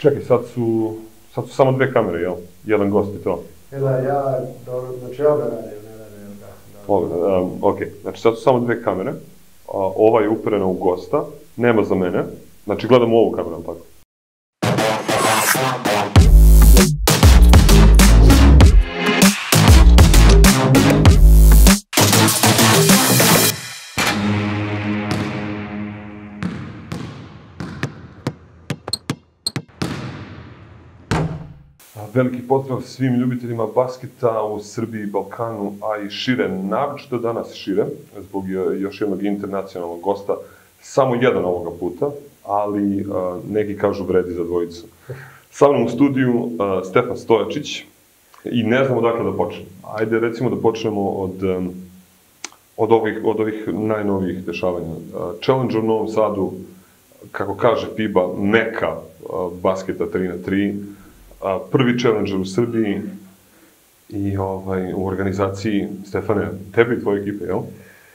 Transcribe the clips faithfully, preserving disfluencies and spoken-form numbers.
Čekaj, sad su, sad su samo dve kamere, jel? Jedan gost i to. E da, ja, dobro, znači obe radim, ne radim, da. Obe, um, ok, znači sad su samo dve kamere. Uh, ova je uperena u gosta, nema za mene. Znači gledam u ovu kameru, tako? Veliki pozdrav svim ljubiteljima basketa u Srbiji, Balkanu, a i šire, naročito danas šire, zbog još jednog internacionalnog gosta, samo jedan ovoga puta, ali uh, neki kažu vredi za dvojicu. Sa mnom u studiju uh, Stefan Stojačić i ne znamo dakle da počnemo. Ajde recimo da počnemo od, um, od, ovih, od ovih najnovijih dešavanja. Uh, Challenger u Novom Sadu, kako kaže FIBA, meka uh, basketa tri na tri, A, prvi Challenger u Srbiji i ovaj, u organizaciji, Stefane, tebi i tvoje ekipe, jel?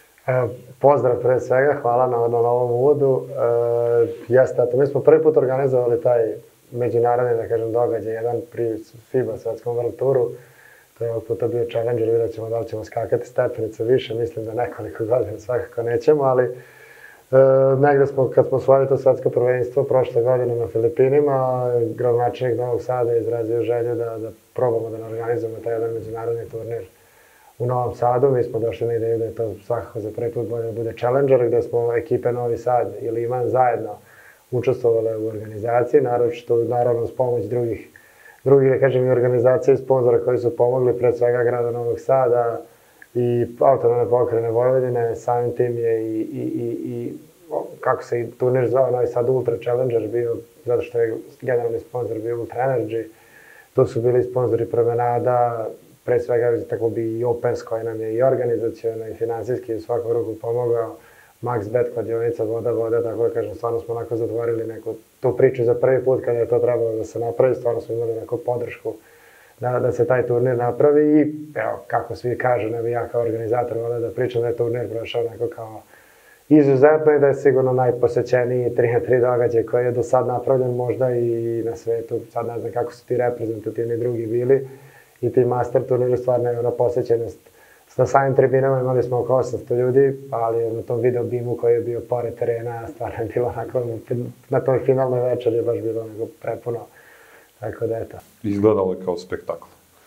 E, pozdrav pre svega, hvala na, na novom uvodu. E, jeste, eto, mi smo prvi put organizovali taj međunarodni, da kažem, događaj, jedan pri FIBA svetskom World Touru. To je ovog puta bio Challenger, vidjet ćemo da li ćemo skakati stepenice više, mislim da nekoliko godina svakako nećemo, ali E, negde smo, kad smo osvojili to svetsko prvenstvo prošle godine na Filipinima, gradonačelnik Novog Sada je izrazio želju da, da probamo da organizujemo taj jedan međunarodni turnir u Novom Sadu. Mi smo došli na ideju da je to svakako za prvi put bolje da bude Challenger, gde smo ekipe Novi Sad i Liman zajedno učestvovale u organizaciji, naročito naravno uz pomoć drugih, drugih da kažem, i organizacije i sponzora koji su pomogli, pred svega grada Novog Sada i autonomne pokrajine Vojvodine. Samim tim je i, i, i, i kako se i turnir zvao, Novi Sad Ultra Challenger bio, zato što je generalni sponsor bio Ultra Energy. Tu su bili sponzori Promenada, pre svega tako bi i Opens koji nam je i organizacijalno i finansijski u svakom ruku pomogao. MaxBet, kladionica, voda, voda, tako da kažem, stvarno smo onako zatvorili neku tu priču za prvi put kada je to trebalo da se napravi, stvarno smo imali neku podršku Da, da se taj turnir napravi i, evo, kako svi kažu, ne bi ja kao organizator volio da pričam da je turnir prošao neko kao izuzetno i da je sigurno najposećeniji tri na tri događaj koji je do sad napravljen možda i na svetu. Sad ne znam kako su ti reprezentativni drugi bili i ti master turniri, stvarno je ona posećenost. Na samim tribinama imali smo oko osamsto ljudi, ali na tom video bimu koji je bio pored terena, stvarno je bilo onako, na toj finalnoj večer je baš bilo onako prepuno. Tako da, eto. Izgledalo je kao spektakl.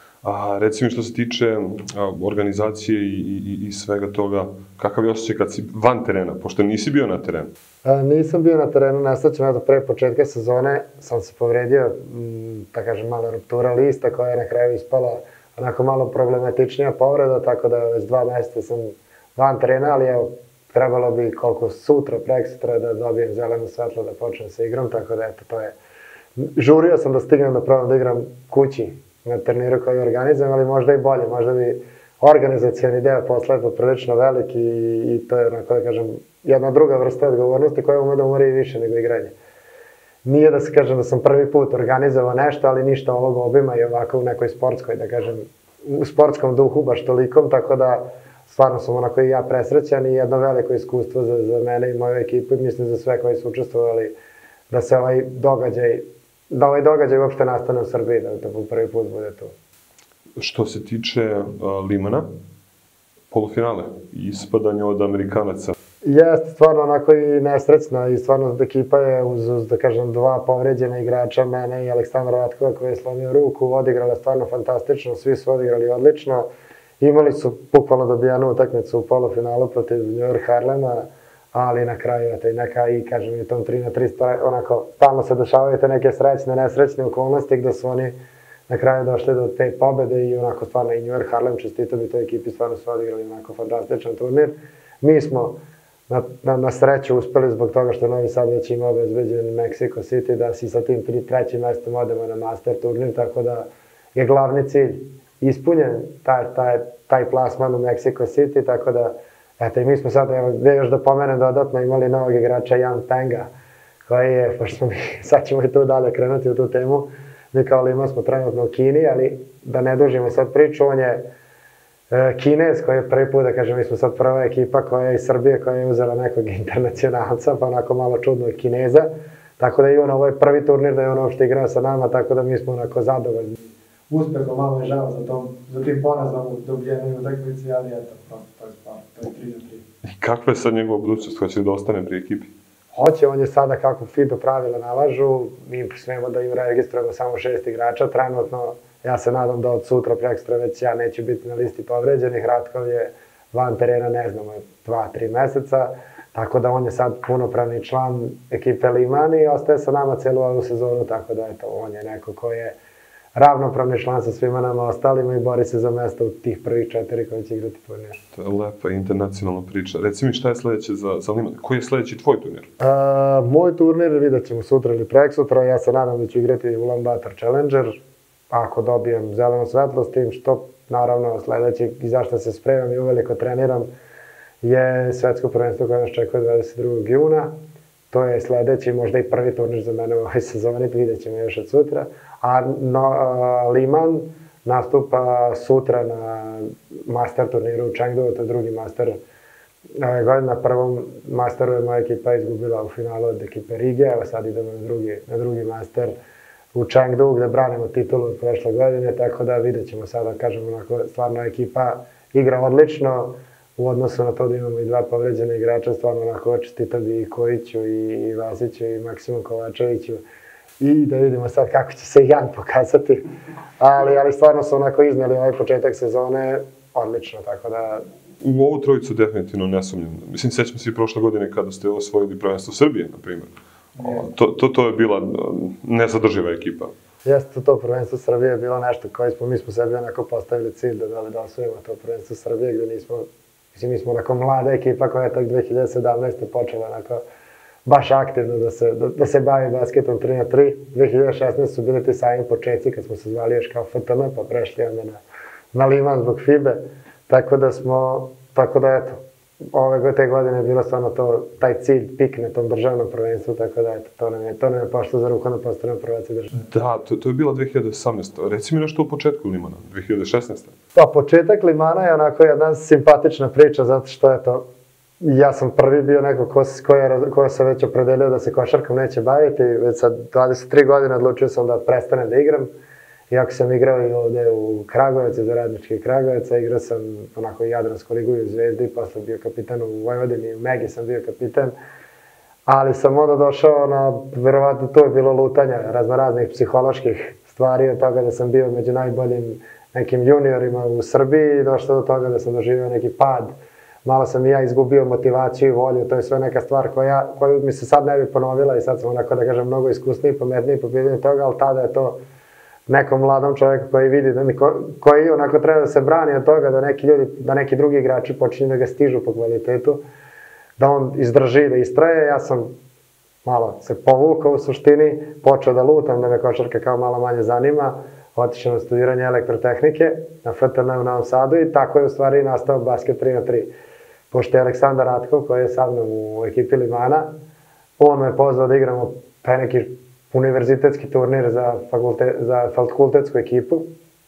A reci mi što se tiče a, organizacije i, i, i svega toga, kakav je osjećaj kad si van terena, pošto nisi bio na terenu? A, nisam bio na terenu, nastavćem, eto, pre početka sezone sam se povredio, m, da kažem, malo ruptura lista koja je na kraju ispala onako malo problematičnija povreda, tako da već dva mjeseca sam van terena, ali evo, trebalo bi koliko sutra, preksutra da dobijem zeleno svetlo da počnem sa igrom, tako da, eto, to je. Žurio sam da stignem da probam da igram kući na turniru koji organizujem, ali možda i bolje, možda bi organizacijani deo posla je poprilično veliki i, i to je, onako da kažem, jedna druga vrsta odgovornosti koja ume da umori i više nego igranje. Nije da se kažem da sam prvi put organizovao nešto, ali ništa ovog obima i ovako u nekoj sportskoj, da kažem, u sportskom duhu baš tolikom, tako da stvarno sam onako i ja presrećan i jedno veliko iskustvo za, za mene i moju ekipu i mislim za sve koji su učestvovali da se ovaj događaj da ovaj događaj uopšte nastane u Srbiji, da to po prvi put bude tu. Što se tiče uh, Limana, polufinale, ispadanje od Amerikanaca. Jeste, stvarno onako i nesrećno i stvarno ekipa je uz, uz da kažem, dva povređena igrača, mene i Aleksandra Vatkova koji je slomio ruku, odigrala stvarno fantastično, svi su odigrali odlično. Imali su bukvalno dobijanu utakmicu u polufinalu protiv New York Harlema, ali na kraju, eto, i neka, i kažem, i tom tri na tri, onako, stalno se dešavaju te neke srećne, nesrećne okolnosti gde su oni na kraju došli do te pobede i onako stvarno i New York Harlem čestito bi toj ekipi, stvarno su odigrali onako fantastičan turnir. Mi smo na, na, na sreću uspeli zbog toga što Novi Sad već ima obezbeđen Mexico City da si sa tim tri, trećim mestom odemo na master turnir, tako da je glavni cilj ispunjen, taj, taj, taj plasman u Mexico City, tako da eto, i mi smo sad, evo, gdje još da pomenem dodatno, imali novog igrača Jan Tenga, koji je, pošto smo mi, sad ćemo i tu dalje krenuti u tu temu, mi kao Lima smo trenutno u Kini, ali da ne dužimo sad priču, on je e, Kinez koji je prvi put, da kažem, mi smo sad prva ekipa koja je iz Srbije, koja je uzela nekog internacionalca, pa onako malo čudno od Kineza, Tako da i on, ovo je prvi turnir da je on uopšte igrao sa nama, tako da mi smo onako zadovoljni. Uspehom, malo je žao za, tom, za tim porazom u dobijenoj utakmici, ali eto, prosto, to je sport, to je tri za tri. I kakva je sad njegova budućnost, hoće li da ostane pri ekipi? Hoće, on je sada kako FIBA pravila nalažu, mi smemo da im registrujemo samo šest igrača, trenutno ja se nadam da od sutra prekstra već ja neću biti na listi povređenih, Ratkov je van terena, ne znamo, dva, tri meseca, tako da on je sad punopravni član ekipe Limani i ostaje sa nama celu ovu sezonu, tako da eto, on je neko ko je ravnopravni član sa svima nama ostalima i bori se za mesto u tih prvih četiri koji će igrati turnir. To je lepa internacionalna priča. Reci mi šta je sledeće za, za Liman? Koji je sledeći tvoj turnir? Uh, moj turnir vidjet ćemo sutra ili preksutra. Ja se nadam da ću igrati Ulan Bator Challenger. Ako dobijem zeleno svetlo s tim što, naravno, sledeći i zašto se spremam i uveliko treniram je svetsko prvenstvo koje nas čekuje dvadeset drugog juna. To je sledeći, možda i prvi turnir za mene u ovoj sezoni, vidjet ćemo još od sutra. A no, uh, Liman nastupa sutra na master turniru u Chengdu, to je drugi master ove godine. Na prvom masteru je moja ekipa izgubila u finalu od ekipe Rige, evo sad idemo na drugi, na drugi master u Chengdu gde branimo titulu od prošle godine, tako da vidjet ćemo sada, kažem, onako, stvarno ekipa igra odlično u odnosu na to da imamo i dva povređena igrača, stvarno onako čestitam i Kojiću i Vasiću i Maksimu Kovačeviću. I da vidimo sad kako će se Jan pokazati, ali, ali stvarno su onako izneli ovaj početak sezone odlično, tako da... U ovu trojicu definitivno ne sumnjam. Mislim, sećam se i prošle godine kada ste osvojili prvenstvo Srbije, na primjer. To, to, to je bila nezadrživa ekipa. Jeste, to prvenstvo Srbije je bilo nešto koje smo, mi smo sebi onako postavili cilj da da, da osvojimo to prvenstvo Srbije, gde nismo, mislim, mi smo onako mlada ekipa koja je tak dve hiljade sedamnaeste. počela onako baš aktivno da se, da, da se bavi basketom tri na tri. dve hiljade šesnaeste. su bili ti sajmi početci kad smo se zvali još kao F T M, pa prešli onda na, na Liman zbog FIBE. Tako da smo, tako da eto, ove te godine je bilo stvarno to, taj cilj, pik na tom državnom prvenstvu, tako da eto, to nam je, to nam je pošlo za ruku na postavljeno prvaci države. Da, to, to je bila dve hiljade osamnaeste. Reci mi nešto u početku Limana, dve hiljade šesnaeste. Pa početak Limana je onako jedna simpatična priča, zato što eto, ja sam prvi bio neko ko, ko, je, ko se već opredelio da se košarkom neće baviti, već sa dvadeset tri godine odlučio sam da prestanem da igram. Iako sam igrao i ovde u Kragujevcu, za Radnički Kragujevac, igrao sam onako i Jadransku ligu i u Zvezdi, posle bio kapitan u Vojvodini i u Megi sam bio kapitan. Ali sam onda došao na, verovatno to je bilo lutanja razno raznih psiholoških stvari, od toga da sam bio među najboljim nekim juniorima u Srbiji i došao do toga da sam doživio neki pad. Malo sam i ja izgubio motivaciju i volju, to je sve neka stvar koja, koju mi se sad ne bi ponovila i sad sam onako da kažem mnogo iskusniji, pametniji po pitanju toga, ali tada je to nekom mladom čovjeku koji vidi, da mi, ko, koji onako treba da se brani od toga da neki ljudi, da neki drugi igrači počinju da ga stižu po kvalitetu, da on izdrži, da istraje. Ja sam malo se povukao u suštini, počeo da lutam, da me košarka kao malo manje zanima, otišao na studiranje elektrotehnike na F T M u Novom Sadu i tako je u stvari nastao basket tri na tri. Pošto je Aleksandar Ratkov, koji je sa mnom u ekipi Limana, on me pozvao da igramo taj neki univerzitetski turnir za, fakulte, za fakultetsku ekipu.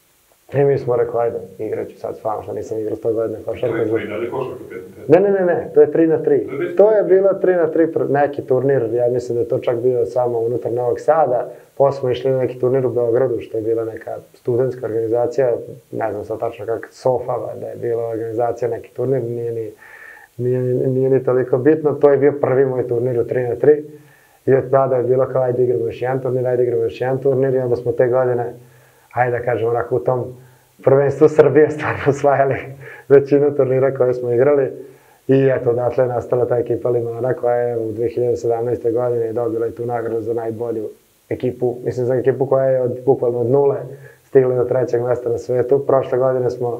I mi smo rekli, ajde, igraću sad s vama, što nisam igrao sto godina košarka. To je i dalje košarka pet na pet? Ne, ne, ne, ne, to je tri na tri. To je bilo tri na tri neki turnir, ja mislim da je to čak bio samo unutar Novog Sada. Posle smo išli na neki turnir u Beogradu, što je bila neka studentska organizacija, ne znam sad tačno kako, SOFA, da je bila organizacija neki turnir, nije ni, nije, nije ni toliko bitno. To je bio prvi moj turnir u tri na tri. I od tada je bilo kao, ajde igramo još jedan turnir, ajde igramo još jedan turnir i onda smo te godine, ajde da kažem onako u tom prvenstvu Srbije stvarno osvajali većinu turnira koje smo igrali. I eto, odatle je nastala ta ekipa Limana koja je u dve hiljade sedamnaeste. godine dobila i tu nagradu za najbolju ekipu, mislim za ekipu koja je od, bukvalno od nule stigla do trećeg mesta na svetu. Prošle godine smo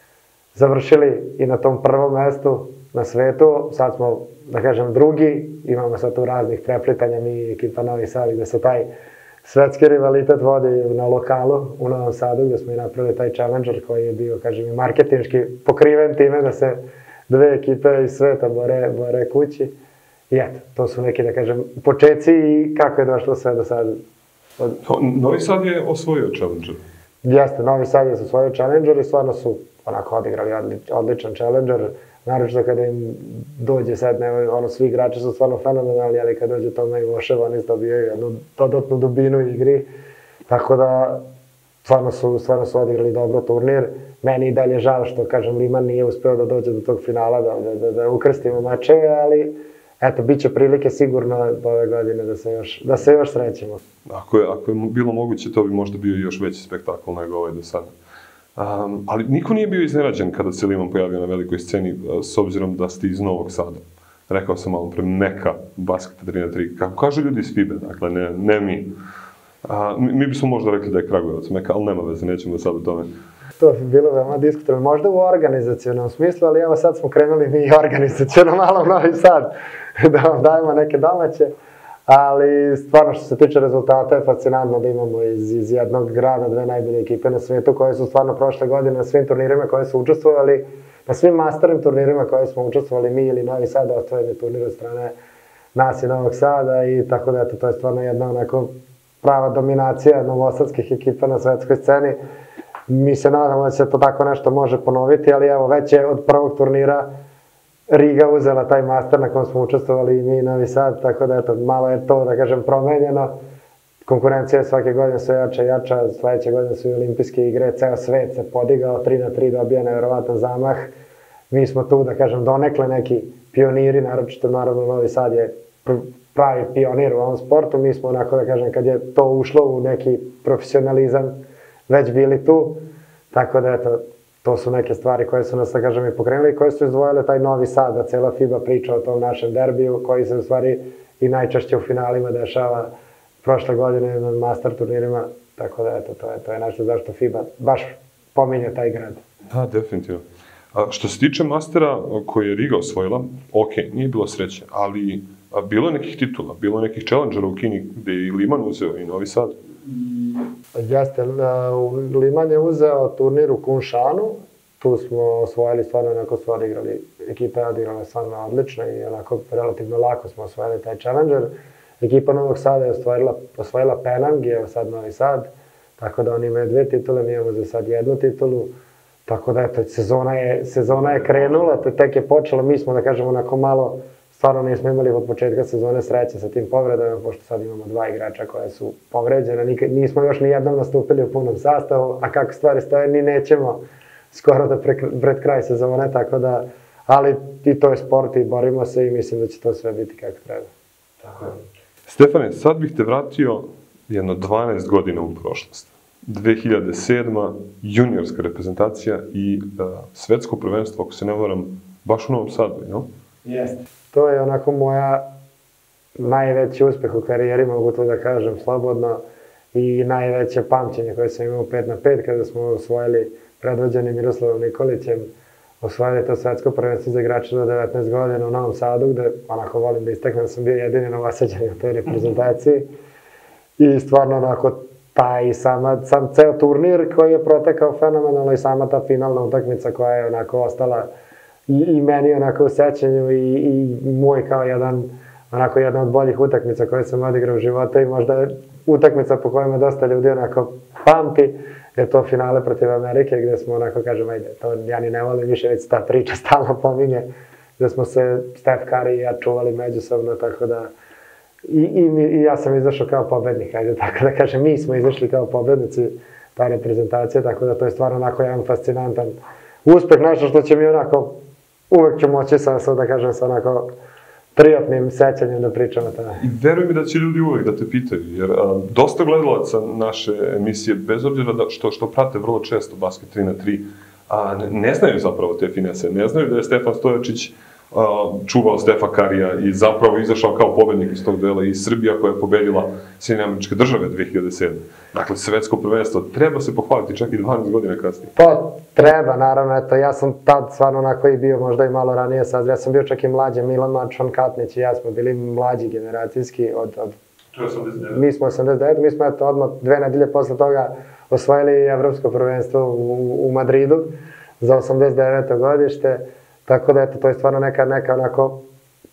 završili i na tom prvom mestu na svetu, sad smo, da kažem, drugi, imamo sad tu raznih preplitanja, mi i ekipa Novi Sad, gde se taj svetski rivalitet vodi na lokalu u Novom Sadu, gde smo i napravili taj Challenger koji je bio, kažem, i marketinški pokriven time da se dve ekipe iz sveta bore, bore kući. I eto, to su neki, da kažem, početci i kako je došlo sve do sada. Od... Novi Sad je osvojio Challenger. Jeste, Novi Sad je osvojio Challenger i stvarno su onako odigrali odličan Challenger. naročito kada im dođe sad, ne, ono, svi igrači su stvarno fenomenalni, ali kad dođe Toma i Voševa, oni dobijaju jednu dodatnu dubinu u igri, tako da stvarno su, stvarno su odigrali dobro turnir. Meni i dalje žao što, kažem, Liman nije uspeo da dođe do tog finala, da, da, da, da ukrstimo mečeve, ali eto, bit će prilike sigurno ove godine da se još, da se još srećemo. Ako je, ako je bilo moguće, to bi možda bio još veći spektakl nego ovaj do sada. Um, ali niko nije bio iznenađen kada se Liman pojavio na velikoj sceni, s obzirom da ste iz Novog Sada. Rekao sam malo pre, meka basketa tri na tri. Kako kažu ljudi iz FIBE, dakle, ne, ne mi. A, mi. Mi bismo možda rekli da je Kragujevac meka, ali nema veze, nećemo sad o tome. To bi bilo veoma diskutovano, možda u organizacionom smislu, ali evo sad smo krenuli mi organizaciono malo u Novi Sad, da vam dajemo neke domaće. Ali stvarno što se tiče rezultata je fascinantno da imamo iz, iz jednog grada dve najbolje ekipe na svijetu koje su stvarno prošle godine na svim turnirima koje su učestvovali, na svim masternim turnirima koje smo učestvovali mi ili Novi Sad, osvojen je turnir od strane nas i Novog Sada i tako da eto, to je stvarno jedna onako prava dominacija novosadskih ekipa na svetskoj sceni. Mi se nadamo da se to tako nešto može ponoviti, ali evo već je od prvog turnira Riga uzela taj master na kom smo učestvovali i mi i Novi Sad, tako da eto, malo je to, da kažem, promenjeno. Konkurencija je svake godine sve jača i jača, sledeće godine su i olimpijske igre, ceo svet se podigao, tri na tri dobija nevjerovatan zamah. Mi smo tu, da kažem, donekle neki pioniri, naročito naravno Novi Sad je pravi pionir u ovom sportu, mi smo onako, da kažem, kad je to ušlo u neki profesionalizam, već bili tu, tako da eto, to su neke stvari koje su nas, da kažem, i pokrenuli i koje su izdvojile taj Novi Sad, da cela FIBA priča o tom našem derbiju, koji se u stvari i najčešće u finalima dešava prošle godine na master turnirima, tako da eto, to je, to je nešto zašto FIBA baš pominje taj grad. Da, definitivno. A, što se tiče mastera koji je Riga osvojila, ok, nije bilo sreće, ali a, bilo je nekih titula, bilo je nekih challengera u Kini gde je i Liman uzeo i Novi Sad. Jeste, Liman je uzeo turnir u Kunšanu, tu smo osvojili, stvarno onako su odigrali, ekipa je odigrala stvarno odlično i onako relativno lako smo osvojili taj challenger. Ekipa Novog Sada je osvojila, osvojila Penang, je sad Novi Sad, tako da oni imaju dve titule, mi imamo za sad jednu titulu, tako da eto, sezona je, sezona je krenula, tek je počela, mi smo, da kažemo, onako malo, stvarno nismo imali od početka sezone sreće sa tim povredama, pošto sad imamo dva igrača koje su povređene, nismo još ni jednom nastupili u punom sastavu, a kako stvari stoje, ni nećemo skoro da pre, pred kraj sezone, tako da, ali i to je sport i borimo se i mislim da će to sve biti kako treba. Tako. Stefane, sad bih te vratio jedno dvanaest godina u prošlost. dve hiljade sedma. juniorska reprezentacija i uh, svetsko prvenstvo, ako se ne varam, baš u Novom Sadu, no? Jeste. To je onako moja najveći uspeh u karijeri, mogu to da kažem slobodno, i najveće pamćenje koje sam imao pet na pet kada smo osvojili predvođeni Miroslavom Nikolićem, osvojili to svetsko prvenstvo za igrače do devetnaest godina u Novom Sadu, gde onako volim da istaknem da sam bio jedini novosađan u toj reprezentaciji. I stvarno onako taj sama, sam ceo turnir koji je protekao fenomenalno i sama ta finalna utakmica koja je onako ostala i, i meni onako u sećanju i, i moj kao jedan, onako jedna od boljih utakmica koje sam odigrao u životu i možda utakmica po kojoj me dosta ljudi onako pamti, je to finale protiv Amerike gde smo onako, kažem, ajde, to ja ni ne volim više, već ta priča stalno pominje, gde smo se Steph Curry i ja čuvali međusobno, tako da i, i, i ja sam izašao kao pobednik, ajde, tako da kažem, mi smo izašli kao pobednici ta reprezentacija, tako da to je stvarno onako jedan fascinantan uspeh, nešto što će mi onako, uvek ću moći sa, sa da kažem, sa onako prijatnim sećanjem da pričam o tome. I veruj mi da će ljudi uvek da te pitaju, jer a, dosta gledalaca naše emisije, bez obzira da što, što prate vrlo često basket tri na tri, a, ne, ne znaju zapravo te finese, ne znaju da je Stefan Stojačić a, čuvao Stefa Karija i zapravo izašao kao pobednik iz tog dela i Srbija koja je pobedila Sjedinjene Američke Države dve hiljade sedme. Dakle, svetsko prvenstvo treba se pohvaliti čak i dvanaest godina kasnije. Pa, treba, naravno, eto, ja sam tad stvarno onako i bio možda i malo ranije sad, ja sam bio čak i mlađe, Milan Mačon, Katnić i ja smo bili mlađi generacijski od... od... To je osamdeset devet. Mi smo osamdeset devet, mi smo eto odmah dve nedelje posle toga osvojili evropsko prvenstvo u, u Madridu za osamdeset deveto godište, tako da eto, to je stvarno neka, neka onako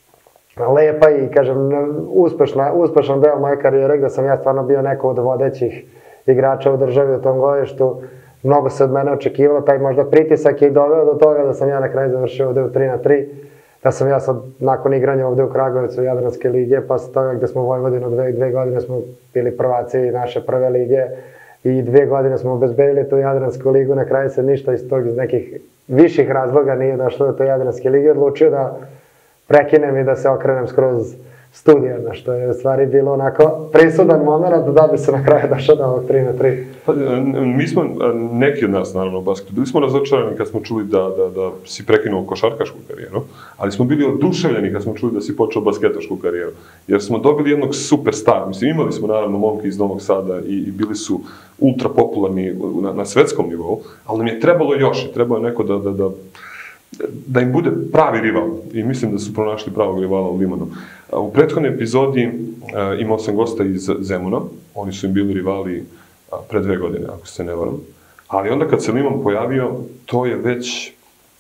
lepa i, kažem, uspešna, uspešan deo moje karijere gde sam ja stvarno bio neko od vodećih igrača u državi u tom godištu. mnogo se od mene očekivalo, taj možda pritisak je i doveo do toga da sam ja na kraju završio ovde u tri na tri, da sam ja sad nakon igranja ovde u Kragujevcu Jadranske lige, posle toga gde smo u Vojvodinu dve, dve godine smo bili prvaci naše prve lige i dve godine smo obezbedili tu Jadransku ligu, na kraju se ništa iz tog, iz nekih viših razloga nije došlo do te Jadranske lige, odlučio da prekinem i da se okrenem skroz studijarno, što je u stvari bilo onako prisudan moment da bi se na kraju došao do ovog tri na tri. Pa, mi smo, neki od nas naravno u basketu, bili smo razočarani kad smo čuli da, da, da si prekinuo košarkašku karijeru, ali smo bili oduševljeni kad smo čuli da si počeo basketašku karijeru, jer smo dobili jednog superstara. Mislim, imali smo naravno momke iz Novog Sada i, i bili su ultra popularni na, na svetskom nivou, ali nam je trebalo još i trebalo neko da, da, da da im bude pravi rival i mislim da su pronašli pravog rivala u Limanu. U prethodnoj epizodi imao sam gosta iz Zemuna, oni su im bili rivali pre dve godine, ako se ne varam, ali onda kad se Liman pojavio, to je već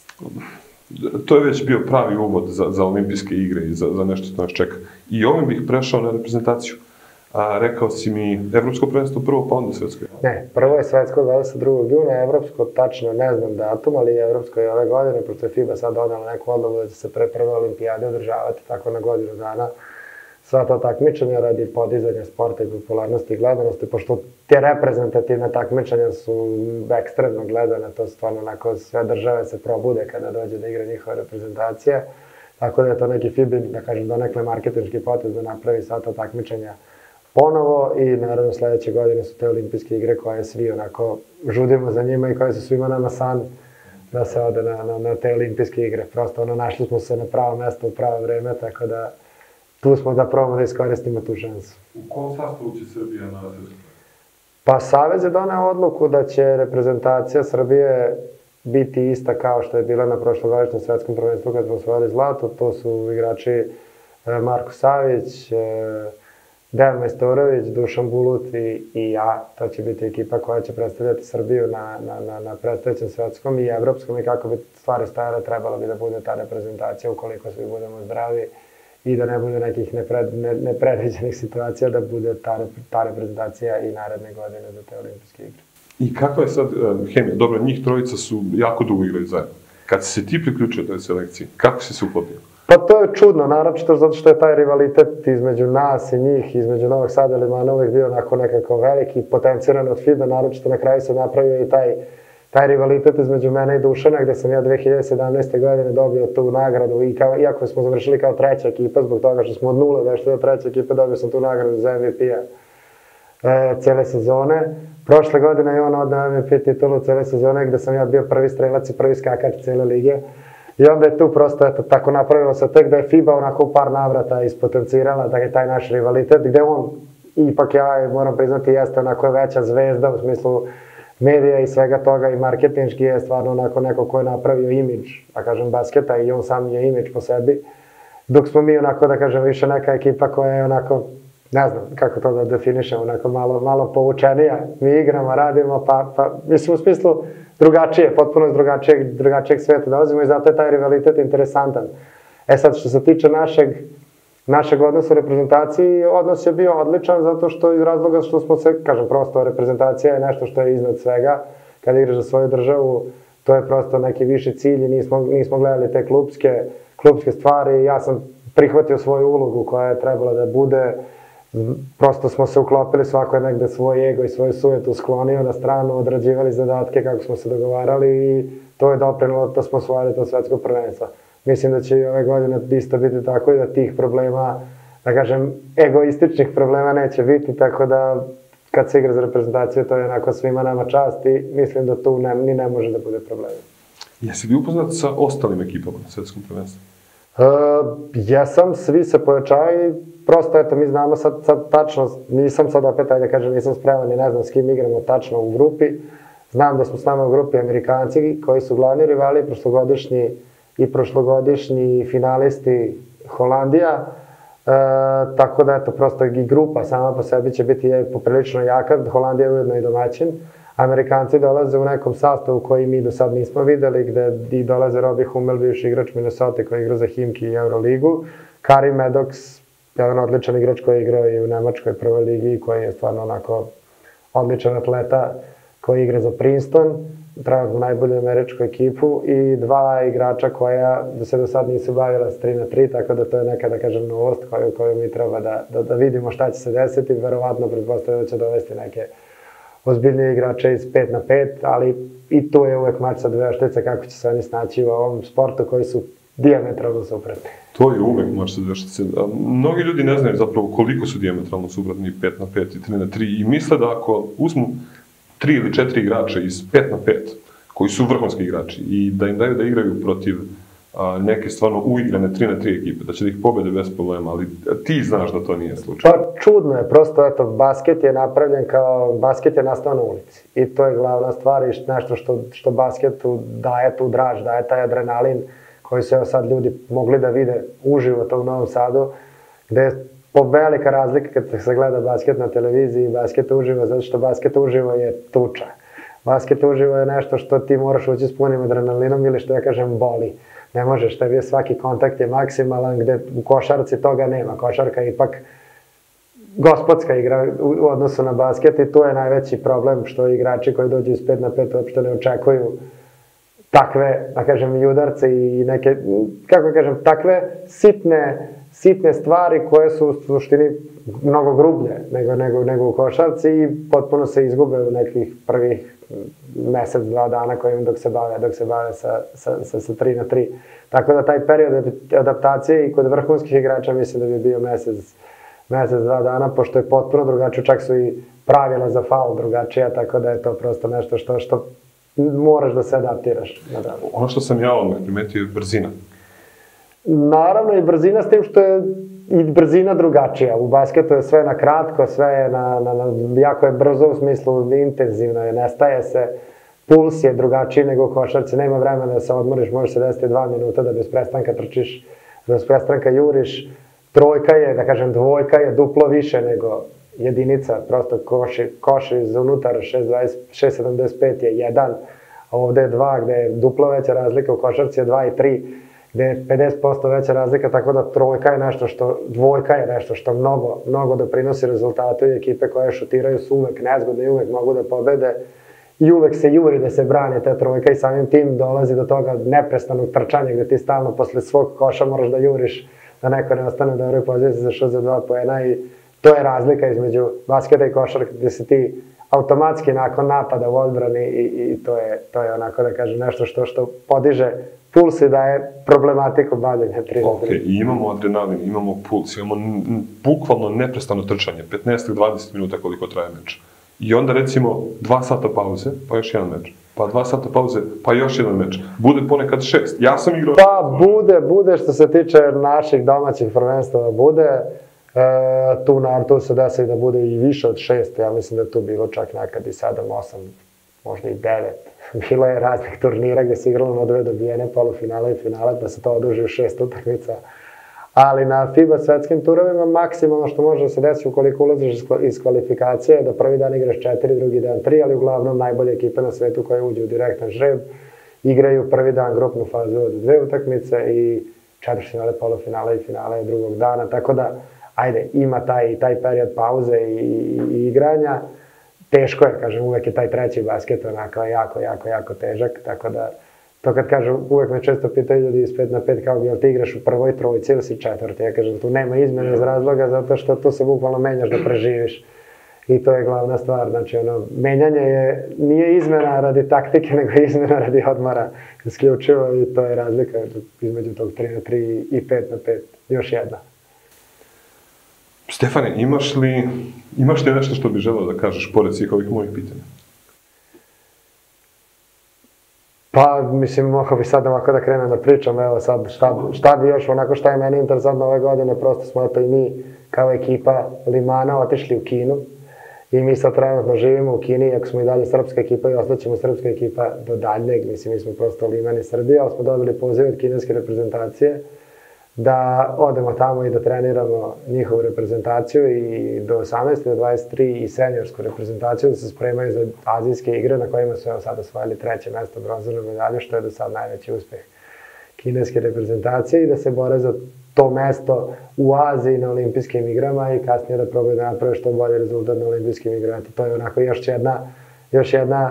to je već bio pravi uvod za, za olimpijske igre i za, za nešto što nas čeka. I ovim bih prešao na reprezentaciju. A, rekao si mi evropsko prvenstvo prvo, pa onda svetsko. Ne, prvo je svetsko dvadeset drugog juna, evropsko tačno ne znam datum, ali evropsko je ove godine, pošto je FIBA sad donala neku odluku da će se pre prve olimpijade održavati tako na godinu dana. Sva to takmičenja radi podizanja sporta i popularnosti i gledanosti, pošto te reprezentativne takmičenja su ekstremno gledane, to stvarno onako sve države se probude kada dođe da igra njihove reprezentacije. Tako da je to neki FIBA, da kažem, donekle marketinški potez da napravi sva ta takmičenja ponovo i naravno sledeće godine su te olimpijske igre koje svi onako žudimo za njima i koje su svima nama san da se ode na, na, na te olimpijske igre. Prosto ono, našli smo se na pravo mesto u pravo vreme, tako da tu smo da probamo da iskoristimo tu šansu. U kom sastavu će Srbija na svetsko? Pa Savez je doneo odluku da će reprezentacija Srbije biti ista kao što je bila na prošlogodišnjem svetskom prvenstvu kad smo osvojili zlato. To su igrači Marko Savić, Dejan Majstorović, Dušan Bulut i, i ja. To će biti ekipa koja će predstavljati Srbiju na, na, na, na predstavljećem svetskom i evropskom i kako bi stvari stajale, trebalo bi da bude ta reprezentacija ukoliko svi budemo zdravi i da ne bude nekih nepred, ne, nepredviđenih situacija, da bude ta, ta reprezentacija i naredne godine za te olimpijske igre. I kakva je sad uh, hemija? Dobro, njih trojica su jako dugo igrali zajedno. Kad si se ti priključio toj selekciji, kako si se uklopio? Pa to je čudno, naročito zato što je taj rivalitet između nas i njih, između Novog Sada i Limana uvijek bio onako nekako veliki, potenciran od FIBA, naročito na kraju se napravio i taj, taj rivalitet između mene i Dušana, gde sam ja dve hiljade sedamnaeste. godine dobio tu nagradu i kao, iako smo završili kao treća ekipa, zbog toga što smo od nula došli do treće ekipe, dobio sam tu nagradu za M V P-a e, cele sezone. Prošle godine je on odneo M V P titulu cele sezone, gde sam ja bio prvi strelac i prvi skakač cele lige. I onda je tu prosto, eto, tako napravilo se tek da je FIBA onako u par navrata ispotencirala da je taj naš rivalitet, gde on, ipak ja moram priznati, jeste onako veća zvezda u smislu medija i svega toga i marketinški je stvarno onako neko ko je napravio imidž, da kažem, basketa i on sam je imidž po sebi. Dok smo mi onako, da kažem, više neka ekipa koja je onako, ne znam kako to da definišemo, onako malo, malo povučenija. Mi igramo, radimo, pa, pa mislim u smislu drugačije, potpuno iz drugačijeg, drugačijeg sveta dolazimo i zato je taj rivalitet interesantan. E sad, što se tiče našeg, našeg odnosa u reprezentaciji, odnos je bio odličan zato što iz razloga što smo se, kažem, prosto reprezentacija je nešto što je iznad svega. Kada igraš za svoju državu, to je prosto neki viši cilj i nismo, nismo gledali te klupske, klupske stvari. Ja sam prihvatio svoju ulogu koja je trebala da bude. Prosto smo se uklopili, svako je negde svoj ego i svoju sujetu sklonio na stranu, odrađivali zadatke kako smo se dogovarali i to je doprinalo da smo osvojili to svetsko prvenstvo. Mislim da će i ove godine isto biti tako i da tih problema, da kažem, egoističnih problema neće biti, tako da kad se igra za reprezentaciju to je onako svima nama čast i mislim da tu ne, ni ne može da bude problema. Jesi li upoznat sa ostalim ekipama na svetskom prvenstvu? Uh, jesam, svi se pojačaju. Prosto, eto, mi znamo sad, sad tačno, nisam sad opet, ajde kažem, nisam spreman i ne znam s kim igramo tačno u grupi. Znam da smo s nama u grupi Amerikanci koji su glavni rivali, prošlogodišnji i prošlogodišnji finalisti Holandija. E, tako da, eto, prosto i grupa sama po sebi će biti poprilično jaka. Holandija je ujedno i domaćin. Amerikanci dolaze u nekom sastavu koji mi do sad nismo videli, gde i dolaze Robbie Hummel, bivši igrač Minnesota koji igra za Himki i Euroligu. Karim Maddox, jedan odličan igrač koji je igrao i u Nemačkoj prvoj ligi i koji je stvarno onako odličan atleta koji igra za Princeton, trenutno najbolju američku ekipu, i dva igrača koja do se do sad nisu bavila s tri na tri, tako da to je neka, da kažem, novost koju, koju mi treba da, da, da vidimo šta će se desiti. Verovatno pretpostavljam da će dovesti neke ozbiljnije igrače iz pet na pet, ali i tu je uvek mač sa dve oštrice kako će se oni snaći u ovom sportu koji su dijametralno suprotni. To je uvek mač sa dve oštrice. Mnogi ljudi ne znaju zapravo koliko su dijametralno suprotni pet na pet i tri na tri i misle da ako uzmu tri ili četiri igrača iz pet na pet, koji su vrhunski igrači, i da im daju da igraju protiv a, neke stvarno uigrane tri na tri ekipe, da će da ih pobede bez problema, ali ti znaš da to nije slučaj. Pa čudno je, prosto eto, basket je napravljen kao, basket je nastao na ulici i to je glavna stvar i nešto što, što basketu daje tu draž, daje taj adrenalin koji su evo sad ljudi mogli da vide uživo to u Novom Sadu, gde je po velika razlika kad se gleda basket na televiziji i basket uživo, zato što basket uživo je tuča. Basket uživo je nešto što ti moraš ući s punim adrenalinom ili što ja kažem boli. Ne možeš, tebi je svaki kontakt je maksimalan, gde u košarci toga nema. Košarka je ipak gospodska igra u odnosu na basket i tu je najveći problem što igrači koji dođu iz pet na pet uopšte ne očekuju takve, da kažem, udarce i neke, kako kažem, takve sitne, sitne stvari koje su u suštini mnogo grublje nego, nego, nego u košarci i potpuno se izgube u nekih prvih mesec, dva dana kojim dok se bave, dok se bave sa, sa, sa, sa tri na tri. Tako da taj period adaptacije i kod vrhunskih igrača mislim da bi bio mesec, mesec, dva dana, pošto je potpuno drugačije, čak su i pravila za faul drugačija, tako da je to prosto nešto što, što moraš da se adaptiraš. Ono što sam ja odmah primetio je brzina. Naravno i brzina s tim što je i brzina drugačija. U basketu je sve na kratko, sve je na, na, na, jako je brzo u smislu intenzivno je, nestaje se, puls je drugačiji nego u košarci, nema vremena da se odmoriš, možeš se desiti dva minuta da bez prestanka trčiš, da bez prestanka juriš. Trojka je, da kažem dvojka je duplo više nego jedinica, prosto koši, koši iz unutar šest sedamdeset pet je jedan, a ovde je dva, gde je duplo veća razlika, u košarci je dva i tri, gde je pedeset posto veća razlika, tako da trojka je nešto što, dvojka je nešto što mnogo, mnogo doprinosi rezultatu i ekipe koje šutiraju su uvek nezgodne i uvek mogu da pobede i uvek se juri da se brane ta trojka i samim tim dolazi do toga neprestanog trčanja gde ti stalno posle svog koša moraš da juriš da neko ne ostane u dobroj poziciji za šut za dva poena i to je razlika između basketa i košarke gde se ti automatski nakon napada u odbrani i, i to, je, to je onako da kažem nešto što, što podiže puls i daje problematiku bavljenja tri na tri. Ok, i imamo adrenalin, imamo puls, imamo bukvalno neprestano trčanje, petnaest do dvadeset minuta koliko traje meč. I onda recimo dva sata pauze, pa još jedan meč. Pa dva sata pauze, pa još jedan meč. Bude ponekad šest. Ja sam igrao... Pa bude, bude što se tiče naših domaćih prvenstava, bude. E, tu na Artu se desi da bude i više od šest, ja mislim da je tu bilo čak nekad i sedam, osam, možda i devet. Bilo je raznih turnira gde se igralo na dve dobijene, polufinale i finale, pa se to oduži u šest utakmica. Ali na FIBA svetskim turovima maksimalno što može da se desi ukoliko ulaziš iz kvalifikacije, da prvi dan igraš četiri, drugi dan tri, ali uglavnom najbolje ekipe na svetu koje uđu u direktan žreb igraju prvi dan grupnu fazu od dve utakmice i četvrtfinale, polufinale i finale drugog dana, tako da ajde, ima taj, taj period pauze i, i, i igranja. Teško je, kažem, uvek je taj treći basket onako jako, jako, jako težak, tako da to kad kažem, uvek me često pitaju ljudi iz pet na pet kao bi, jel ti igraš u prvoj trojci ili si četvrti? Ja kažem, tu nema izmene iz razloga zato što tu se bukvalno menjaš da preživiš. I to je glavna stvar, znači ono, menjanje je, nije izmena radi taktike, nego izmena radi odmora isključivo i to je razlika između tog tri na tri i pet na pet, još jedna. Stefane, imaš li, imaš li nešto što bi želeo da kažeš pored svih ovih mojih pitanja? Pa, mislim, mogo bi sad ovako da krenem da pričam, evo sad, šta, šta bi još, onako šta je meni interesantno ove godine, prosto smo eto i mi kao ekipa Limana otišli u Kinu i mi sad trenutno živimo u Kini, iako smo i dalje srpska ekipa i ostaćemo srpska ekipa do daljnjeg, mislim, mi smo prosto Liman i Srbija, ali smo dobili poziv od kineske reprezentacije da odemo tamo i da treniramo njihovu reprezentaciju i do osamnaeste, do dvadeset tri i seniorsku reprezentaciju da se spremaju za azijske igre na kojima su evo sad osvojili treće mesto bronzanu medalju, što je do sad najveći uspeh kineske reprezentacije i da se bore za to mesto u Aziji na olimpijskim igrama i kasnije da probaju da naprave što bolji rezultat na olimpijskim igrama. To je onako još jedna, još jedna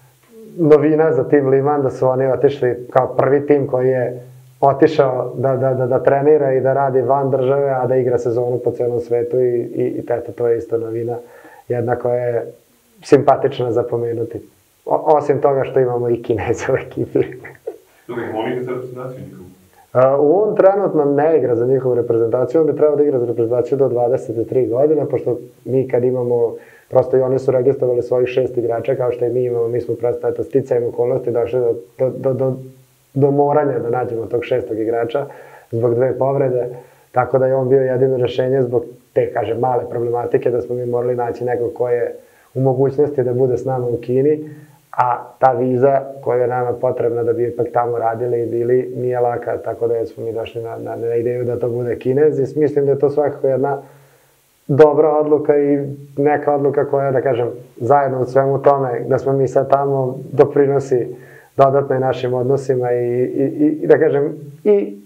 novina za tim Liman, da su oni otišli kao prvi tim koji je otišao da, da, da, da trenira i da radi van države, a da igra sezonu po celom svetu i, i, i eto, to je isto novina, jedna koja je simpatična za pomenuti. O, osim toga što imamo i Kineza u ekipi. Dobro, on igra za reprezentaciju njihovu? Uh, on trenutno ne igra za njihovu reprezentaciju, on bi trebao da igra za reprezentaciju do dvadeset tri godine, pošto mi kad imamo, prosto i oni su registrovali svojih šest igrača, kao što i mi imamo, mi smo prosto eto sticajem okolnosti došli do, do, do, do, do moranja da nađemo tog šestog igrača zbog dve povrede, tako da je on bio jedino rešenje zbog te, kaže, male problematike, da smo mi morali naći nekog ko je u mogućnosti da bude s nama u Kini, a ta viza koja je nama potrebna da bi ipak tamo radili i bili nije laka, tako da smo mi došli na, na, na ideju da to bude Kinez i mislim da je to svakako jedna dobra odluka i neka odluka koja, da kažem, zajedno u svemu tome, da smo mi sad tamo, doprinosi dodatno i našim odnosima i, i, i da kažem, i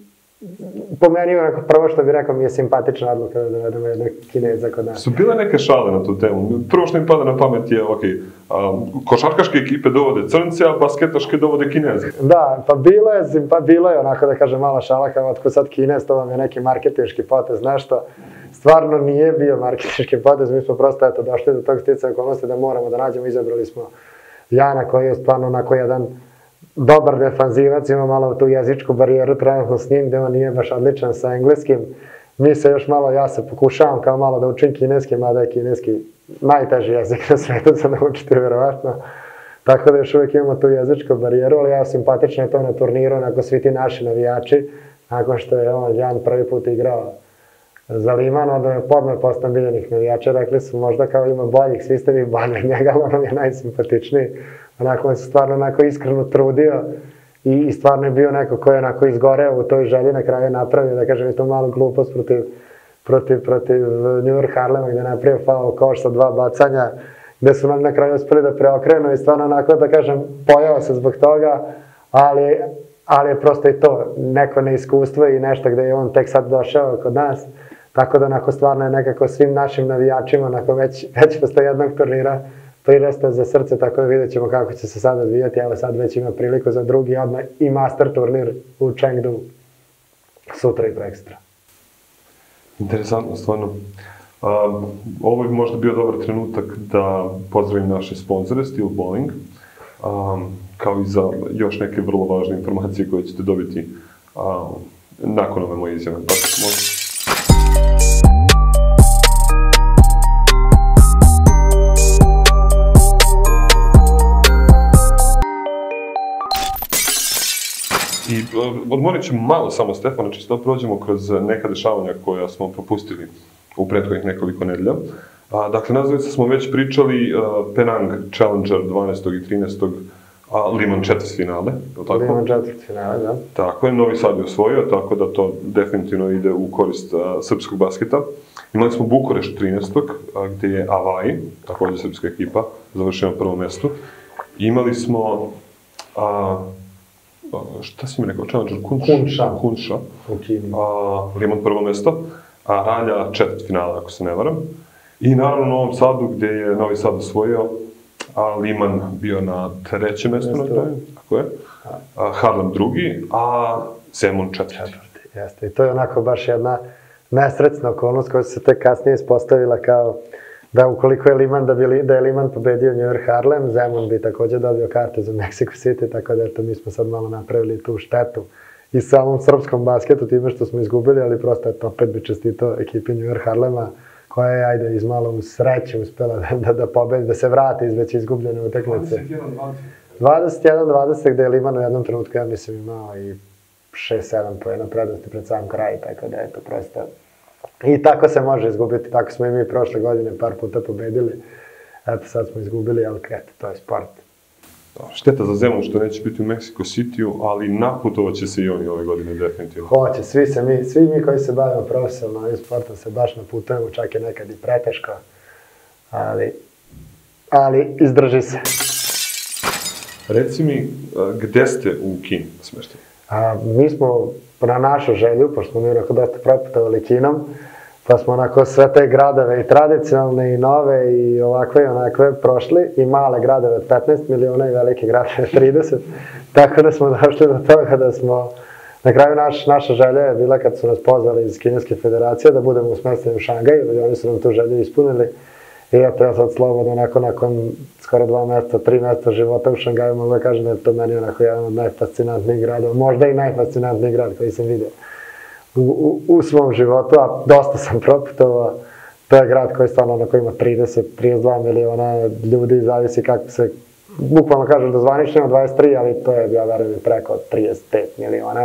po meni, onako, prvo što bih rekao mi je simpatična odluka da dovedemo jednog Kineza kod nas. Su bile neke šale na tu temu? Prvo što mi pada na pamet je, ok, um, košarkaške ekipe dovode Crnce, a basketaške dovode Kineze. Da, pa bilo je, pa bilo je onako, da kažem, mala šala kao otko sad Kinez, to vam je neki marketinški potez, znaš što? Stvarno nije bio marketinški potez, mi smo prosto eto došli do tog sticaja okolnosti da moramo da nađemo, izabrali smo Jana koji je stvarno onako jedan dobar defanzivac, ima malo tu jezičku barijeru trenutno s njim, gde on nije baš odličan sa engleskim. Mi se još malo, ja se pokušavam kao malo da učim kineski, mada je kineski najteži jezik na svetu za naučiti, vjerovatno. Tako da još uvijek imamo tu jezičku barijeru, ali ja simpatično je to na turniru, onako svi ti naši navijači, nakon što je on Jan prvi put igrao za Liman, onda je podmah postao miljenih navijača, rekli su možda kao ima boljih, svi ste vi bolji od njega, ali on je najsimpatičniji. Onako, on se stvarno onako iskreno trudio i, i stvarno je bio neko koji je onako izgoreo u toj želji, na kraju napravio, da kažem, i tu malu glupost protiv, protiv, protiv New York Harlema, gde je napravio faul koš sa dva bacanja, gde su nam na kraju uspeli da preokrenu i stvarno onako, da kažem, pojao se zbog toga, ali, ali je prosto i to neko neiskustvo i nešto gde je on tek sad došao kod nas, tako da onako stvarno je nekako svim našim navijačima, onako već, već posle jednog turnira, prirasta za srce, tako da vidjet ćemo kako će se sad odvijati. Evo sad već ima priliku za drugi odmah i master turnir u Chengdu sutra i prekstra. Interesantno, stvarno. Um, ovo bi možda bio dobar trenutak da pozdravim naše sponzore, Steel Bowling, um, kao i za još neke vrlo važne informacije koje ćete dobiti um, nakon ove moje izjave. Dakle, možda... I odmorit ćemo malo samo Stefana, čisto da prođemo kroz neka dešavanja koja smo propustili u prethodnih nekoliko nedelja. A, dakle, nas dvojica smo već pričali uh, Penang Challenger dvanaestog i trinaestog a, Liman četvrtfinale, je li tako? Liman četvrtfinale, da. Tako je, Novi Sad je osvojio, tako da to definitivno ide u korist uh, srpskog basketa. Imali smo Bukurešt trinaestog a, gde je Avaji, takođe srpska ekipa, završila na prvom mestu. Imali smo... A, šta si mi rekao, Challenger Kunša. Kunša. U Kini. Liman prvo mesto, a Ralja četvrt finala, ako se ne varam. I naravno u Novom Sadu, gde je Novi Sad osvojio, a Liman bio na trećem mestu, na kraju, tako je. A Harlem drugi, a Zemun četvrti. Četvrti, jeste. I to je onako baš jedna nesrećna okolnost koja se tek kasnije ispostavila kao da ukoliko je Liman, da, bi, da je Liman pobedio New York Harlem, Zemun bi takođe dobio kartu za Mexico City, tako da eto, mi smo sad malo napravili tu štetu i samom srpskom basketu, time što smo izgubili, ali prosto eto, opet bi čestito ekipi New York Harlema, koja je, ajde, iz malo u sreće uspela da, da, da pobedi, da se vrati iz već izgubljene utakmice. dvadeset jedan dvadeset gde je Liman u jednom trenutku, ja mislim, imao i šest sedam poena prednosti pred sam kraj, tako da eto, prosto... I tako se može izgubiti, tako smo i mi prošle godine par puta pobedili. Eto, sad smo izgubili, ali eto, to je sport. Šteta za Zemun što neće biti u Mexico City-u, ali naputovat će se i oni ove godine definitivno. Hoće, svi se mi, svi mi koji se bavimo profesionalnim sportom se baš naputujemo, čak je nekad i preteško, ali, ali izdrži se. Reci mi, gde ste u Kini smešteni? A, mi smo na našu želju, pošto smo mi onako dosta proputovali Kinom, Pa smo onako sve te gradove i tradicionalne i nove i ovakve i onakve prošli i male gradove od petnaest miliona i velike gradove trideset. Tako da smo došli do toga da smo, na kraju naš, naša želja je bila kad su nas pozvali iz Kineske federacije da budemo usmesteni u Šangaju, i oni su nam tu želju ispunili. I eto, ja sad slobodno, onako, nakon skoro dva mjeseca, tri mjeseca života u Šangaju, mogu da kažem da je to meni onako jedan od najfascinantnijih gradova, možda i najfascinantniji grad koji sam vidio u, u, u svom životu, a dosta sam proputovao. To je grad koji stvarno onako ima trideset do trideset dva miliona ljudi, zavisi kako se, bukvalno kažem da zvanično dvadeset tri, ali to je, ja verujem, preko trideset pet miliona.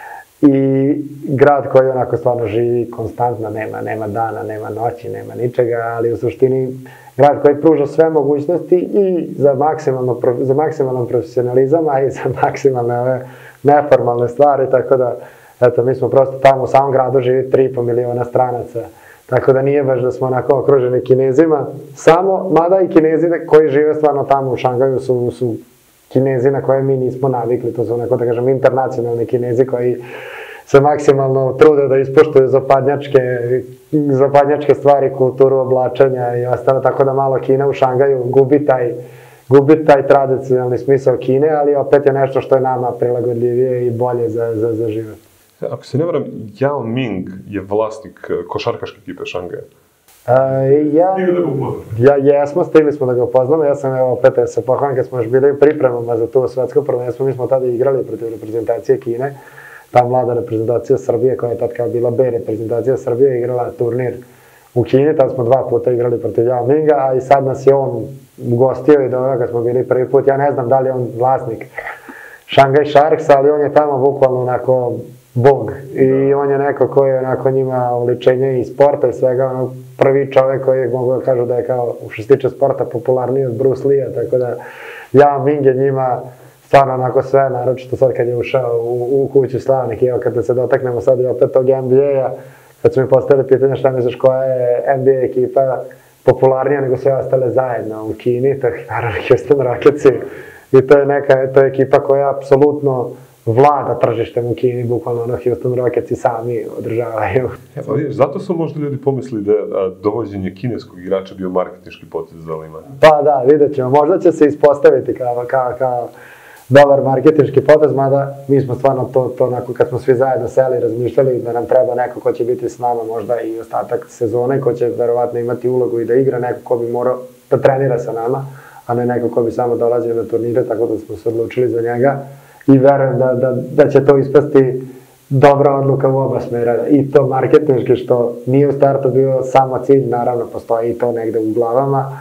I grad koji onako stvarno živi konstantno, nema, nema dana, nema noći, nema ničega, ali u suštini grad koji pruža sve mogućnosti i za, maksimalno, za maksimalan profesionalizam, a i za maksimalne ove neformalne stvari, tako da, eto, mi smo prosto tamo u samom gradu živi tri i po miliona stranaca, tako da nije baš da smo onako okruženi Kinezima, samo, mada i Kinezi koji žive stvarno tamo u Šangaju su, su Kinezi na koje mi nismo navikli, to su onako da kažem internacionalni Kinezi koji se maksimalno trude da ispoštuju zapadnjačke, zapadnjačke stvari, kulturu oblačenja i ostalo, tako da malo Kina u Šangaju gubi taj, gubi taj tradicionalni smisao Kine, ali opet je nešto što je nama prilagodljivije i bolje za, za, za život. Ako se ne varam, Yao Ming je vlasnik košarkaške ekipe Šangaja. Uh, ja, Stigli da ga upoznamo? Ja, jesmo, stigli smo da ga upoznamo. Ja sam, evo, opet se pohvalim, kad smo još bili u pripremama za to svetsko prvenstvo, mi smo tada igrali protiv reprezentacije Kine, ta mlada reprezentacija Srbije, koja je tad kao bila B reprezentacija Srbije, igrala turnir u Kini, tad smo dva puta igrali protiv Yao Minga, a i sad nas je on ugostio i doveo kad smo bili prvi put. Ja ne znam da li je on vlasnik Shanghai Sharks, ali on je tamo bukvalno onako bog. I on je neko koji je onako njima oličenje i sporta i svega, ono, prvi čovek koji mogu da kažu da je kao, što se tiče sporta, popularniji od Bruce Lee-a, tako da Yao Ming je njima stvarno onako sve, naročito sad kad je ušao u, u kuću slavnih. I evo, kada se dotaknemo sad i opet tog N B A-a, kad su mi postavili pitanje šta misliš koja je N B A ekipa popularnija nego sve ostale zajedno u Kini, to je naravno Houston Rocketsi. I to je neka, to je ekipa koja apsolutno vlada tržištem u Kini, bukvalno ono Houston Rocketsi sami održavaju. Evo, vidiš, zato su možda ljudi pomislili da je dovođenje kineskog igrača bio marketinški potez za Liman. Pa da, vidjet ćemo. Možda će se ispostaviti kao, kao, kao dobar marketinški potez, mada mi smo stvarno to, to onako kad smo svi zajedno seli i razmišljali da nam treba neko ko će biti s nama možda i ostatak sezone, ko će verovatno imati ulogu i da igra, neko ko bi morao da trenira sa nama, a ne neko ko bi samo dolazio na turnire, tako da smo se odlučili za njega. I verujem da, da, da će to ispasti dobra odluka u oba smjera. I to marketinški, što nije u startu bio samo cilj, naravno postoji i to negde u glavama,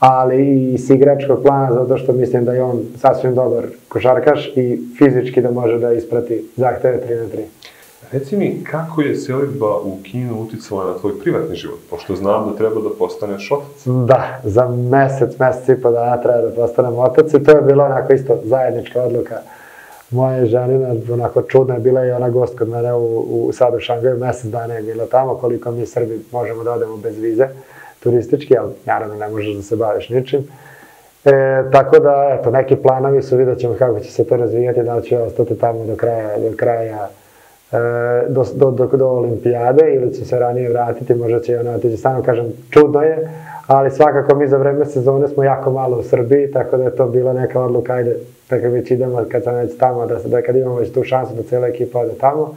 ali i s igračkog plana, zato što mislim da je on sasvim dobar košarkaš i fizički da može da isprati zahteve tri na tri. Reci mi, kako je selidba u Kinu uticala na tvoj privatni život, pošto znam da treba da postaneš otac? Da, za mesec, mesec i po dana treba da postanem otac i to je bila onako isto zajednička odluka moje ženina, onako čudna je bila i ona gost kod mene u, u sad u Šangaju, mesec dana je bila tamo, koliko mi Srbi možemo da odemo bez vize, turistički, ali naravno ne možeš da se baviš ničim. E, tako da, eto, neki planovi su, vidjet ćemo kako će se to razvijati, da li će ostati tamo do kraja, do kraja, e, do, do, do, do olimpijade ili će se ranije vratiti, možda će ona otići, stvarno kažem, čudno je, ali svakako mi za vreme sezone smo jako malo u Srbiji, tako da je to bila neka odluka, ajde, tako već idemo, kad sam već tamo, da, da kad imamo već tu šansu da cijela ekipa ode tamo,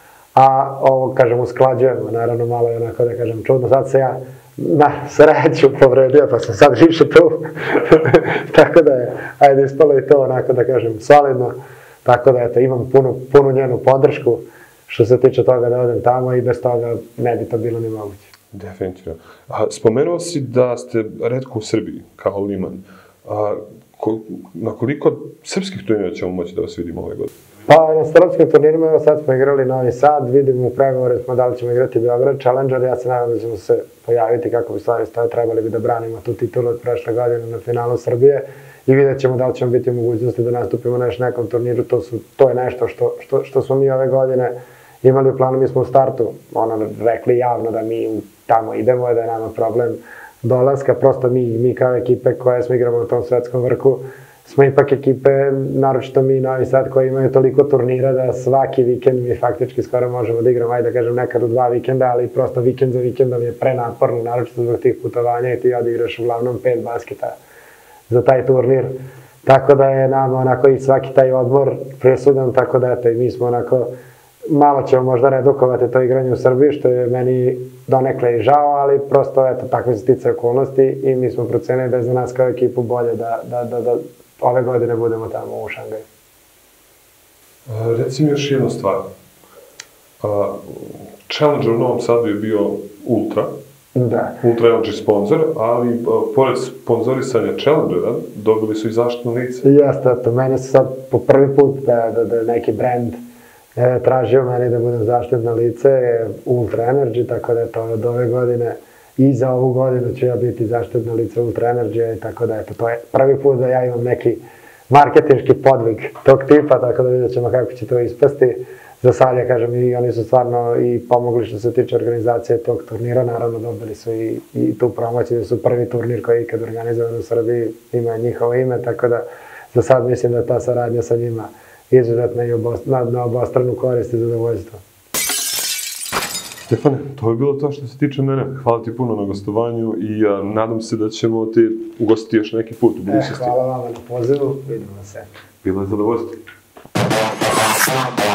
a ovo, kažem, usklađujemo, naravno malo je onako, da kažem, čudno, sad se ja na sreću povredio, pa sam sad više tu, tako da je, ajde, ispalo i to onako, da kažem, solidno, tako da, eto, imam punu, punu njenu podršku, što se tiče toga da odem tamo i bez toga ne bi to bilo ni moguće. Definitivno. A, spomenuo si da ste retko u Srbiji, kao Liman. A, ko, na koliko srpskih turnira ćemo moći da vas vidimo ove godine? Pa na srpskim turnirima, evo sad smo igrali Novi Sad, vidimo u pregovore smo da li ćemo igrati Beograd Challenger, ja se nadam da ćemo se pojaviti kako bi stvari stoje, trebali bi da branimo tu titulu od prošle godine na finalu Srbije i vidjet ćemo da li ćemo biti u mogućnosti da nastupimo na još nekom turniru, to, su, to je nešto što, što, što smo mi ove godine imali u planu, mi smo u startu ono, rekli javno da mi tamo idemo, da je nama problem dolaska, prosto mi, mi kao ekipe koje smo igramo na tom svetskom vrhu, smo ipak ekipe, naročito mi Novi Sad, koji imaju toliko turnira da svaki vikend mi faktički skoro možemo da igramo, ajde da kažem nekad u dva vikenda, ali prosto vikend za vikendom je prenaporno, naročito zbog tih putovanja i ti odigraš uglavnom pet basketa za taj turnir. Tako da je nam onako i svaki taj odmor presudan, tako da eto i mi smo onako, malo ćemo možda redukovati to igranje u Srbiji, što je meni donekle i žao, ali prosto eto takve su stice okolnosti i mi smo procenili da je za nas kao ekipu bolje da, da, da, da ove godine budemo tamo u Šangaju. Reci mi još jednu stvar. Challenger u Novom Sadu je bio Ultra, Da. Ultra Energy sponsor, ali pored sponzorisanja Challengera dobili su i zaštitno lice. Jeste, eto, mene su sad po prvi put da, da, da neki brand e, tražio meni da budem zaštitno lice, Ultra Energy, tako da eto, od ove godine i za ovu godinu ću ja biti zaštitno lice Ultra Energy, tako da eto, to je prvi put da ja imam neki marketinški podvig tog tipa, tako da vidjet ćemo kako će to ispasti. Za sad, ja kažem, i oni su stvarno i pomogli što se tiče organizacije tog turnira, naravno dobili su i, i tu promociju, da su prvi turnir koji je ikad organizovan u Srbiji, ima njihovo ime, tako da za sad mislim da je ta saradnja sa njima izuzetna i obost, na, na obostranu korist i zadovoljstvo. Stefane, to je bilo to što se tiče mene. Hvala ti puno na gostovanju i a, nadam se da ćemo te ugostiti još neki put u budućnosti. E, hvala vama na pozivu, vidimo se. Bilo je zadovoljstvo.